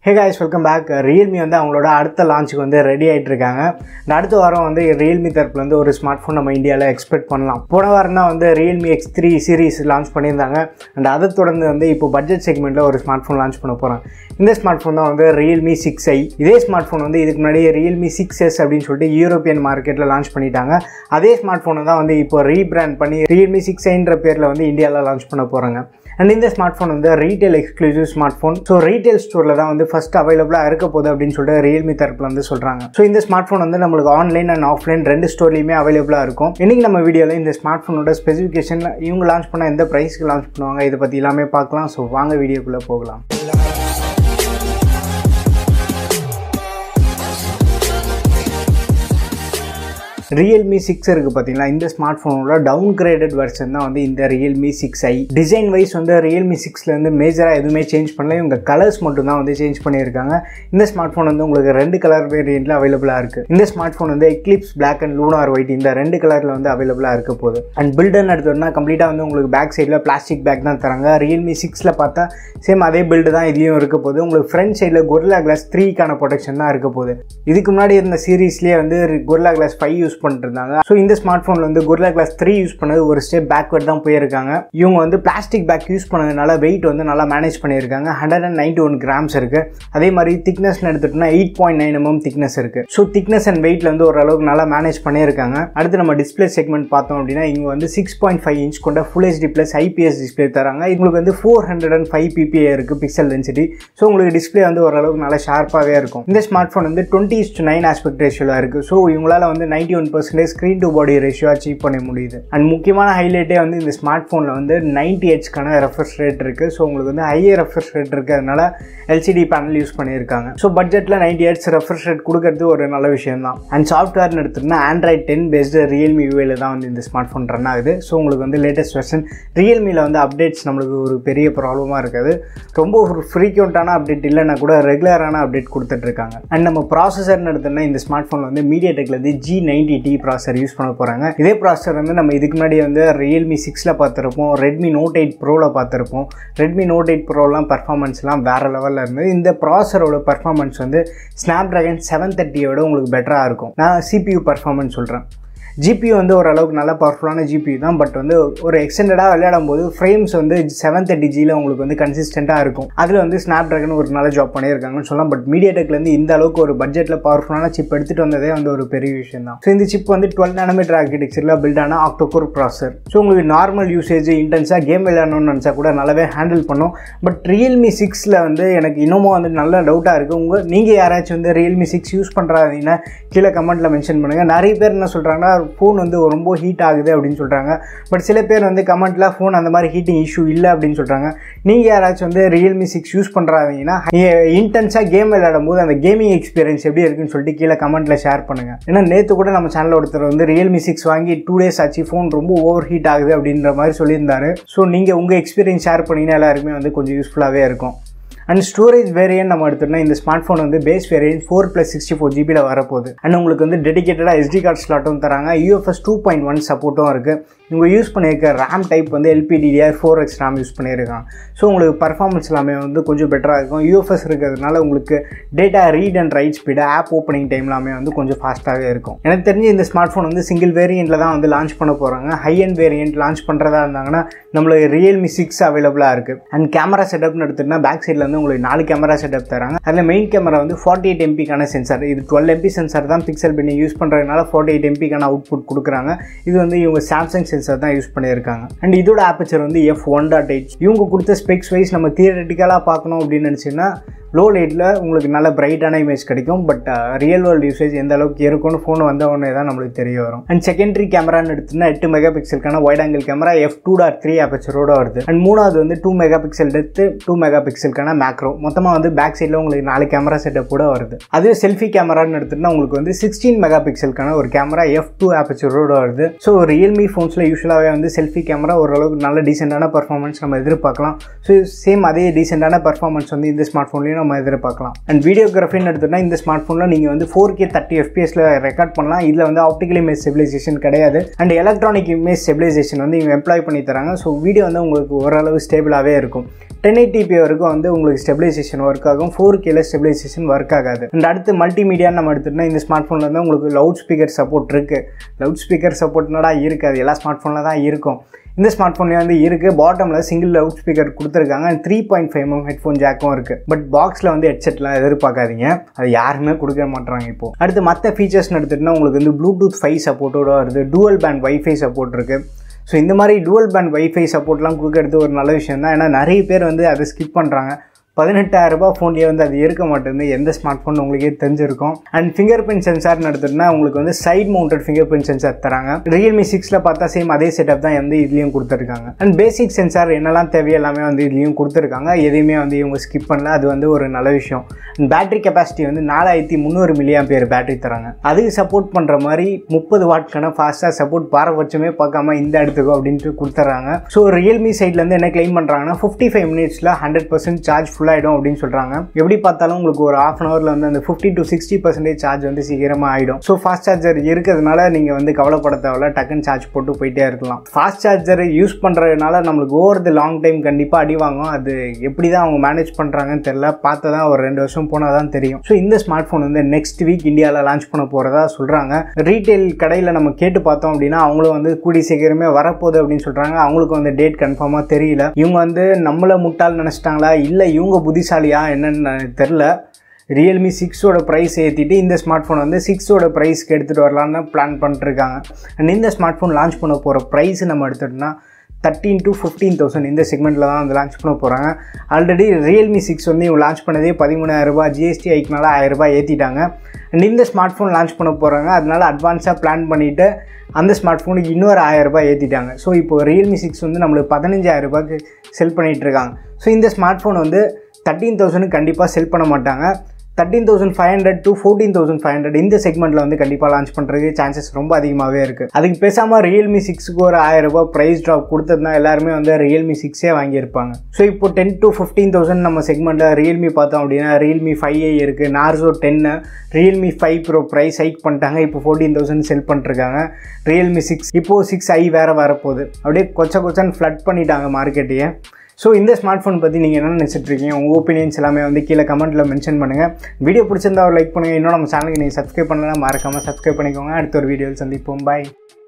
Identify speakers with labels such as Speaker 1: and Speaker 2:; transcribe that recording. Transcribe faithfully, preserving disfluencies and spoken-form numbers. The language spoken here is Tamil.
Speaker 1: Hey guys, welcome back. Realme வந்து அவங்களோட அடுத்த லான்ச்சுக்கு வந்து ரெடி ஆயிட்டு இருக்காங்க. இந்த அடுத்த வாரம் வந்து Realme தரப்புல இருந்து ஒரு ஸ்மார்ட் ஃபோன் நம்ம இந்தியால எக்ஸ்பெக்ட் பண்ணலாம். போன வாரம் தான் வந்து Realme X three series launch பண்ணியிருந்தாங்க. அண்ட் அதை தொடர்ந்து வந்து இப்போ பட்ஜெட் செக்மெண்ட்ல ஒரு ஸ்மார்ட் ஃபோன் லான்ச் பண்ண போறாங்க. இந்த ஸ்மார்ட் ஃபோன் தான் வந்து Realme six i. இதே ஸ்மார்ட் ஃபோன் வந்து இதுக்கு முன்னாடி Realme six s அப்படின்னு சொல்லிட்டு யூரோப்பியன் மார்க்கெட்ல லான்ச் பண்ணிட்டாங்க. அதே ஸ்மார்ட் ஃபோனை தான் வந்து இப்போ ரீபிராண்ட் பண்ணி Realme six i ன்ற பேர்ல வந்து இந்தியால லான்ச் பண்ண போறாங்க. அண்ட் இந்த ஸ்மார்ட் ஃபோன் வந்து retail exclusive smartphone. So retail ஸ்டோரில் தான் வந்து ஃபஸ்ட் அவைலபிளாக இருக்க போகுது அப்படின்னு சொல்லிட்டு Realme தரப்பில் வந்து சொல்கிறாங்க. ஸோ இந்த ஸ்மார்ட் ஃபோன் வந்து நம்மளுக்கு ஆன்லைன் அண்ட் ஆஃப்லைன் ரெண்டு ஸ்டோர்லையுமே அவைலபிளாக இருக்கும். இன்றைக்கி நம்ம வீடியோவில் இந்த ஸ்மார்ட் ஃபோனோட ஸ்பெசிஃபிகேஷன், இவங்க லான்ச் பண்ணால் எந்த ப்ரைஸ்க்கு லான்ச் பண்ணுவாங்க, இதை பற்றி எல்லாமே பார்க்கலாம். ஸோ வாங்க வீடியோக்குள்ளே போகலாம். Realme six இருக்குது பார்த்தீங்களா, இந்த ஸ்மார்ட் ஃபோனோட டவுன் கிரேடட் வெர்ஷன் தான் வந்து இந்த Realme six i. Design wise வந்து Realme சிக்ஸ்லேருந்து மேஜராக எதுவுமே சேஞ்ச் பண்ணல, இவங்க கலர்ஸ் மட்டும் தான் வந்து சேஞ்ச் பண்ணியிருக்காங்க. இந்த ஸ்மார்ட் ஃபோன் வந்து உங்களுக்கு ரெண்டு கலர் வேரியண்ட்டில் அவைலபிளாக இருக்குது. இந்த ஸ்மார்ட் ஃபோன் வந்து eclipse black and lunar white இந்த ரெண்டு கலரில் வந்து அவைலபிளாக இருக்க போகுது. அண்ட் பில்டுன்னு எடுத்தோம்னா கம்ப்ளீட்டாக வந்து உங்களுக்கு பேக் சைடில் பிளாஸ்டிக் பேக் தான் தராங்க. Realme சிக்ஸில் பார்த்தா சேம் அதே பில்டு தான் இதுலேயும் இருக்க போகுது. உங்களுக்கு ஃப்ரண்ட் சைடில் Gorilla Glass த்ரீக்கான ப்ரொடெக்ஷன் தான் இருக்க போகுது. இதுக்கு முன்னாடி இருந்த சீரீஸ்லேயே வந்து Gorilla Glass ஃபைவ் யூஸ் பண்ணிருந்தாங்க. ஸோ இந்த ஸ்மார்ட் ஃபோனில் வந்து Gorilla Glass த்ரீ யூஸ் பண்ணது ஒரு ஸ்டெப் பேக்வர்ட் தான் போயிருக்காங்க. இவங்க வந்து பிளாஸ்டிக் பேக் யூஸ் பண்ணதுனால வெயிட் வந்து நல்லா மேனேஜ் பண்ணியிருக்காங்க. Hundred and ninety one grams இருக்கு. அதே மாதிரி திக்னஸ்ல எடுத்துட்டோம்னா eight point nine mm thickness இருக்கு. ஸோ திக்னஸ் அண்ட் வெயிட்ல வந்து ஓரளவுக்கு நல்லா மேனேஜ் பண்ணியிருக்காங்க. அடுத்து நம்ம டிஸ்பிளே செக்மெண்ட் பார்த்தோம் அப்படின்னா இவங்க வந்து சிக்ஸ் பாயிண்ட் ஃபைவ் இன்ச் கொண்ட full HD plus IPS display தராங்க. உங்களுக்கு வந்து four hundred and five PPI இருக்கு பிக்சல் டென்சிட்டி. ஸோ உங்களுக்கு டிஸ்பிளே வந்து ஓரளவுக்கு நல்லா ஷார்ப்பாகவே இருக்கும். இந்த ஸ்மார்ட் ஃபோன் வந்து டுவெண்ட்டி டு நைன் ஆஸ்பெக்ட் ரேஷியோல இருக்கு. ஸோ இவங்களால வந்து ninety one percentage screen to body ratio achieve பண்ண முடியுது. அண்ட் முக்கியமான ஹைலைட்டே வந்து இந்த ஸ்மார்ட் ஃபோனில் வந்து நைன்டி ஹெச்க்கான ரெஃப்ரெஷ் ரேட் இருக்குது. ஸோ உங்களுக்கு வந்து ஹையர் ரெஃப்ரெஷ் ரேட் இருக்கிறதுனால எல்சிடி பேனல் யூஸ் பண்ணியிருக்காங்க. ஸோ பட்ஜெட்டில் நைன்டி ஹெட்ஸ் ரெஃப்ரெஷ் ரேட் கொடுக்கறது ஒரு நல்ல விஷயம் தான். அண்ட் சாஃப்ட்வேர்னு எடுத்துகிட்டோம்னா Android ten based Realme U I ல தான் வந்து இந்த ஸ்மார்ட் ஃபோன் ரன் ஆகுது. ஸோ உங்களுக்கு வந்து லேட்டஸ்ட் வெர்ஷன் Realmeல வந்து அப்டேட்ஸ் நம்மளுக்கு ஒரு பெரிய ப்ராப்ளமாக இருக்காது. ரொம்ப ஒரு ஃப்ரீக்வெண்ட்டான அப்டேட் இல்லைன்னா கூட ரெகுலரான அப்டேட் கொடுத்துட்ருக்காங்க. அண்ட் நம்ம ப்ராசஸர்னு எடுத்தோம்னா இந்த ஸ்மார்ட் ஃபோன் வந்து மீடியாடெக்லேருந்து G ninety T processor use பண்ண போகிறாங்க. இதே ப்ராசஸர் வந்து நம்ம இதுக்கு முன்னாடி வந்து Realme சிக்ஸில் பார்த்துருப்போம், Redmi Note எயிட் ப்ரோவில் பார்த்துருப்போம். Redmi Note எயிட் ப்ரோலாம் பர்ஃபார்மன்ஸ்லாம் வேறு லெவலில் இருந்தது. இந்த ப்ராசஸரோட பர்ஃபார்மன்ஸ் வந்து ஸ்னாப்ட்ராகன் செவன் தேர்ட்டியோட உங்களுக்கு பெட்டராக இருக்கும். நான் சிபியூ பர்ஃபார்மன்ஸ் சொல்கிறேன். ஜிபியூ வந்து ஓரளவுக்கு நல்ல பவர்ஃபுல்லான ஜிபியூ தான். பட் வந்து ஒரு எக்ஸ்டெண்டடாக விளையாடும் போது ஃப்ரேம்ஸ் வந்து செவன் தேர்ட்டி ஜியில் உங்களுக்கு வந்து கன்சிஸ்டண்ட்டாக இருக்கும். அதில் வந்து ஸ்னாப்ட்ராகன் ஒரு நல்ல ஜாப் பண்ணியிருக்காங்கன்னு சொல்லலாம். பட் மீடியாடெக்லேருந்து இந்த அளவுக்கு ஒரு பட்ஜெட்டில் பவர்ஃபுல்லான சிப் எடுத்துகிட்டு வந்ததே வந்து ஒரு பெரிய விஷயம் தான். ஸோ இந்த சிப் வந்து டுவெல் நானோமீட்டர் ஆர்கிடெக்சரில் பில்டான ஆக்டோகோர் ப்ராசஸர். ஸோ உங்களுக்கு நார்மல் யூசேஜ் இன்டென்ஸாக கேம் விளையாடணும்னு நினச்சா கூட நல்லாவே ஹேண்டில் பண்ணும். பட் Realme சிக்ஸில் வந்து எனக்கு இன்னமும் வந்து நல்ல டவுட்டாக இருக்குது. உங்கள் நீங்கள் யாராச்சும் வந்து Realme சிக்ஸ் யூஸ் பண்ணுறாங்கன்னா கீழே கமெண்ட்டில் மென்ஷன் பண்ணுங்கள். நிறைய பேர் என்ன சொல்கிறாங்கன்னா ஃபோன் வந்து ரொம்ப ஹீட் ஆகுது அப்படின்னு சொல்கிறாங்க. பட் சில பேர் வந்து கமெண்ட்டில் ஃபோன் அந்த மாதிரி ஹீட்டிங் இஷ்யூ இல்லை அப்படின்னு சொல்கிறாங்க. நீங்கள் யாராச்சும் வந்து Realme சிக்ஸ் யூஸ் பண்ணுறாங்கன்னா இன்டென்ஸாக கேம் விளையாடும் போது அந்த கேமிங் எக்ஸ்பீரியன்ஸ் எப்படி இருக்குன்னு சொல்லிட்டு கீழே கமெண்ட்டில் ஷேர் பண்ணுங்கள். ஏன்னா நேற்று கூட நம்ம சேனலில் ஒருத்தர் வந்து Realme சிக்ஸ் வாங்கி டூ டேஸ் ஆச்சு, ஃபோன் ரொம்ப ஓவர் ஹீட் ஆகுது அப்படின்ற மாதிரி சொல்லியிருந்தாரு. ஸோ நீங்கள் உங்கள் எக்ஸ்பீரியன்ஸ் ஷேர் பண்ணிங்கன்னா எல்லாருக்குமே வந்து கொஞ்சம் யூஸ்ஃபுல்லாகவே இருக்கும். அண்ட் ஸ்டோரேஜ் வேரியன்ட் நம்ம எடுத்தோம்னா இந்த ஸ்மார்ட் ஃபோன் வந்து base variant four plus sixty four ஜிபியில் வரப்போகுது. அண்ட் உங்களுக்கு வந்து டெடிகேட்டடாக எஸ்டி கார்டு ஸ்லாட்டும் தராங்க. யூஎஃப்எஸ் டூ பாயிண்ட் ஒன் சப்போர்ட்டும் இருக்குது. இவங்க யூஸ் பண்ணியிருக்க ரேம் டைப் வந்து LPDDR four X RAM use பண்ணியிருக்காங்க. ஸோ உங்களுக்கு பர்ஃபார்மன்ஸ் எல்லாமே வந்து கொஞ்சம் பெட்டராக இருக்கும். யூஎஃப்எஸ் இருக்கிறதுனால உங்களுக்கு data read and write speed, app opening time எல்லாமே வந்து கொஞ்சம் ஃபாஸ்ட்டாகவே இருக்கும். எனக்கு தெரிஞ்சு இந்த ஸ்மார்ட் ஃபோன் வந்து சிங்கிள் வேரியண்ட்டில் தான் வந்து லான்ச் பண்ண போகிறாங்க. ஹை அண்ட் வேரியன்ட் லான்ச் பண்ணுறதா இருந்தாங்கன்னா நம்மளுக்கு Realme சிக்ஸ் அவைலபிளாக இருக்குது. அண்ட் கேமரா செட்டப்னு எடுத்துகிட்டா பேக் சைடில் வந்து உங்களுக்கு நாலு கேமரா செட்டப் தராங்க. அதில் மெயின் கேமரா வந்து ஃபார்ட்டி எயிட் எம்பிக்கான சென்சார். இது டுவெல் எம்பி சென்சார் தான் பிக்சல் பண்ணி யூஸ் பண்ணுறதுனால ஃபார்ட்டி எயிட் எம்பிக்கான அவுட்புட் கொடுக்குறாங்க. இது வந்து இவங்க சாம்சங் சென்சார் தான் யூஸ் பண்ணியிருக்காங்க. அண்ட் இதோட ஆப்பர்ச்சர் வந்து எஃப் ஒன் டாட் எயிட். இவங்க கொடுத்த ஸ்பெக்ஸ் வைஸ் நம்ம தியரட்டிக்கலாக பார்க்கணும் அப்படின்னு நினச்சிங்கன்னா லோ லைட்டில் உங்களுக்கு நல்ல பிரைட்டான இமேஜ் கிடைக்கும். பட் ரியல் வேர்ல்டு யூசேஜ் எந்த அளவுக்கு இருக்கும்னு ஃபோன் வந்த உடனே தான் நம்மளுக்கு தெரிய வரும். அண்ட் செகண்டரி கேமரான்னு எடுத்துன்னா எட்டு மெகா பிக்சலுக்கான wide angle camera F two dot three ஆப்பர்ச்சரோட வருது. அண்ட் மூணாவது வந்து two mega pixel depth, two mega பிக்சலுக்கான மேக்ரோ. மொத்தமாக வந்து பேக் சைடில் உங்களுக்கு நாலு கேமரா செட்டப் கூட வருது. அதுவே செல்ஃபி கேமரான்னு எடுத்துன்னா உங்களுக்கு வந்து சிக்ஸ்டீன் மெகா பிக்சலுக்கான ஒரு கேமரா எஃப் டூ ஆப்பர்ச்சரோட வருது. ஸோ Realme ஃபோன்ஸில் யூஸ்வலாகவே வந்து செல்ஃபி கேமரா ஓரளவுக்கு நல்ல டீசெண்டான பர்ஃபார்மன்ஸ் நம்ம எதிர்பார்க்கலாம். ஸோ சேம் அதே டீசெண்டான பர்ஃபார்மன்ஸ் வந்து இந்த ஸ்மார்ட் ஃபோன்லேயும் நம்ம எதிர்பார்க்கலாம். அண்ட் வீடியோகிராஃபின்னு எடுத்துகிட்டா இந்த ஸ்மார்ட் ஃபோனில் நீங்கள் வந்து ஃபோர் கே தேர்ட்டி எஃப்பிஎஸில் ரெக்கார்ட் பண்ணலாம். இதில் வந்து ஆப்டிக்கல் இமேஜ் ஸ்டெபிலைசேஷன் கிடையாது. அண்ட் எலக்ட்ரானிக் இமேஜ் ஸ்டெபிலைசேஷன் வந்து இவங்க எம்ப்ளாய் பண்ணி தராங்க. ஸோ வீடியோ வந்து உங்களுக்கு ஓரளவு ஸ்டேபிளாகவே இருக்கும். டென் எயிட்டி பி வரைக்கும் வந்து உங்களுக்கு ஸ்டெபிலைசேஷன் ஒர்க் ஆகும், ஃபோர் கேல ஸ்டெபிலைசேஷன் ஒர்க் ஆகாது. அண்ட் அடுத்து மல்டிமீடியான்னு நம்ம எடுத்துகிட்டோம்னா இந்த ஸ்மார்ட் ஃபோனில் வந்து உங்களுக்கு லவுட் ஸ்பீக்கர் சப்போர்ட் இருக்குது. லவுட் ஸ்பீக்கர் சப்போர்ட்னடா இருக்காது, எல்லா ஸ்மார்ட் ஃபோனில் தான் இருக்கும். இந்த ஸ்மார்ட் ஃபோன்லேயே வந்து இருக்குது. பாட்டமில் சிங்கிள் லவுட் ஸ்பீக்கர் கொடுத்துருக்காங்க. And three point five M headphone ஜாக்கும் இருக்குது. பட் பாக்ஸில் வந்து ஹெட்செட்லாம் எதிர்பார்க்காதீங்க, அது யாருமே கொடுக்க மாட்டாங்க இப்போ. அடுத்து மற்ற ஃபீச்சர்ஸ்னு எடுத்துகிட்டோம்னா உங்களுக்கு வந்து ப்ளூடூத் ஃபைவ் சப்போர்ட்டோட வருது, டூவல் பேண்ட் வைஃபை சப்போர்ட் இருக்குது. ஸோ இந்த மாதிரி டூவல் பேண்ட் வைஃபை சப்போர்ட்லாம் கொடுக்கறது ஒரு நல்ல விஷயம் தான். ஏன்னா நிறைய பேர் வந்து அதை ஸ்கிப் பண்ணுறாங்க. பதினெட்டாயிரம் ரூபாய் ஃபோன்லேயே வந்து அது இருக்க மாட்டேங்குது. எந்த ஸ்மார்ட் ஃபோன் உங்களுக்கே தெரிஞ்சிருக்கும். அண்ட் ஃபிங்கர் பிரிண்ட் சென்சார்னு எடுத்துகிட்டோம்னா உங்களுக்கு வந்து side mounted fingerprint sensor தராங்க. ரியல்மி சிக்ஸில் பார்த்தா சேம் அதே செட்டப் தான் வந்து இதுலேயும் கொடுத்துருக்காங்க. அண்ட் பேசிக் சென்சார் என்னெல்லாம் தேவையோ எல்லாமே வந்து இதுலேயும் கொடுத்துருக்காங்க. எதையுமே வந்து இவங்க ஸ்கிப் பண்ணல, அது வந்து ஒரு நல்ல விஷயம். அண்ட் பேட்டரி கெப்பாசிட்டி வந்து நாலாயிரத்தி முந்நூறு மில்லியாம் பேர் பேட்டரி தராங்க. அதுக்கு சப்போர்ட் பண்ணுற மாதிரி முப்பது வாட்க்கான ஃபாஸ்ட்டாக சப்போர்ட் பாரபட்சமே பார்க்காம இந்த இடத்துக்கும் அப்படின்ட்டு கொடுத்துட்றாங்க. ஸோ ரியல்மி சைட்லேருந்து என்ன கிளைம் பண்ணுறாங்கன்னா ஃபிஃப்டி ஃபைவ் மினிட்ஸில் ஹண்ட்ரட் பர்சன்ட் சார்ஜ் ஃபுல் ஆகிடும் அப்படின்னு சொல்கிறாங்க. எப்படி பார்த்தாலும் உங்களுக்கு ஒரு ஹாஃப் அன் ஹவரில் வந்து அந்த fifty to sixty percentage charge வந்து சீக்கிரமாக ஆகிடும். ஸோ ஃபாஸ்ட் சார்ஜர் இருக்கிறதுனால நீங்கள் வந்து கவலைப்பட தேவையில்ல, டக்குன்னு சார்ஜ் போட்டு போயிட்டே இருக்கலாம். ஃபாஸ்ட் சார்ஜர் யூஸ் பண்ணுறதுனால நம்மளுக்கு ஓவர் தி லாங் டைம் கண்டிப்பாக அடி வாங்கும். அது எப்படி தான் அவங்க மேனேஜ் பண்ணுறாங்கன்னு தெரியல, பார்த்து தான் ஒரு ரெண்டு வருஷம் போனால் தான் தெரியும். ஸோ இந்த ஸ்மார்ட் ஃபோன் வந்து நெக்ஸ்ட் வீக் இந்தியாவில் லான்ச் பண்ண போகிறதா சொல்கிறாங்க. ரீட்டைல் கடையில் நம்ம கேட்டு பார்த்தோம் அப்படின்னா அவங்களும் வந்து கூடி சீக்கிரமே வரப்போகுது அப்படின்னு சொல்கிறாங்க. அவங்களுக்கு வந்து டேட் கன்ஃபார்மாக தெரியல. இவங்க வந்து நம்மளை முட்டாள் நினச்சிட்டாங்களா இல்லை இவங்க புத்திசாலியா என்னன்னு தெரில. ரியல்மி சிக்ஸோட ப்ரைஸ் ஏற்றிட்டு இந்த ஸ்மார்ட் ஃபோன் வந்து சிக்ஸோட ப்ரைஸ்க்கு எடுத்துகிட்டு வரலான்னு பிளான் பண்ணிட்டுருக்காங்க. அண்ட் இந்த ஸ்மார்ட் ஃபோன் லான்ச் பண்ண போகிற ப்ரைஸ் நம்ம எடுத்துகிட்டோம்னா தேர்ட்டீன் டு ஃபிஃப்டீன் தௌசண்ட் இந்த செக்மெண்ட்டில் தான் வந்து லான்ச் பண்ண போகிறாங்க. ஆல்ரெடி ரியல்மி சிக்ஸ் வந்து இவங்க லான்ச் பண்ணதே பதிமூணாயிரம் ரூபாய், ஜிஎஸ்டி ஐக்குனால ஆயிரம் ரூபாய் ஏற்றிட்டாங்க. அண்ட் இந்த ஸ்மார்ட் ஃபோன் லான்ச் பண்ண போகிறாங்க, அதனால அட்வான்ஸாக பிளான் பண்ணிவிட்டு அந்த ஸ்மார்ட் ஃபோனுக்கு இன்னொரு ஆயிரம் ரூபாய் ஏற்றிட்டாங்க. ஸோ இப்போ ரியல்மி சிக்ஸ் வந்து நம்மளுக்கு பதினஞ்சாயிரம் ரூபாய்க்கு செல் பண்ணிகிட்டு இருக்காங்க. ஸோ இந்த ஸ்மார்ட் ஃபோன் வந்து தேர்ட்டீன் தௌசண்ட் கண்டிப்பாக செல் பண்ண மாட்டாங்க. Thirteen thousand five hundred to fourteen thousand five hundred இந்த செக்மெண்ட்டில் வந்து கண்டிப்பாக லான்ச் பண்ணுறதுக்கு சான்சஸ் ரொம்ப அதிகமாகவே இருக்குது. அதுக்கு பேசாமல் ரியல்மி சிக்ஸுக்கு ஒரு ஆயிரம் ரூபாய் ப்ரைஸ் ட்ராப் கொடுத்ததுனா எல்லாருமே வந்து ரியல்மி சிக்ஸே வாங்கியிருப்பாங்க. ஸோ இப்போ டென் டு ஃபிஃப்டீன் தௌசண்ட் நம்ம செக்மெண்ட்டில் ரியல்மி பார்த்தோம் அப்படின்னா ரியல்மி ஃபைவ் ஏ இருக்குது, நார்சோ டென்னு, Realme five pro price hike பண்ணிட்டாங்க, இப்போ ஃபோர்டீன் தௌசண்ட் செல் பண்ணிருக்காங்க. ரியல்மி சிக்ஸ் இப்போது சிக்ஸ் ஐ வேறு வரப்போகுது. அப்படியே கொச்ச கொச்சன்னு ஃப்ளட் பண்ணிட்டாங்க மார்க்கெட்டையே. ஸோ இந்த ஸ்மார்ட் ஃபோன் பற்றி நீங்கள் என்ன நினச்சிட்டு இருக்கீங்க, உங்கள் ஒப்பீனியன்ஸ் எல்லாமே வந்து கீழே கமெண்ட்டில் மென்ஷன் பண்ணுங்கள். வீடியோ பிடிச்சிருந்தா ஒரு லைக் பண்ணுங்கள். இன்னும் நம்ம சேனலுக்கு நீங்கள் சப்ஸ்கிரைப் பண்ணலாம், மறக்காமல் சப்ஸ்கிரைப் பண்ணிக்கோங்க. அடுத்த ஒரு வீடியோவில் சந்திப்போம். பாய்.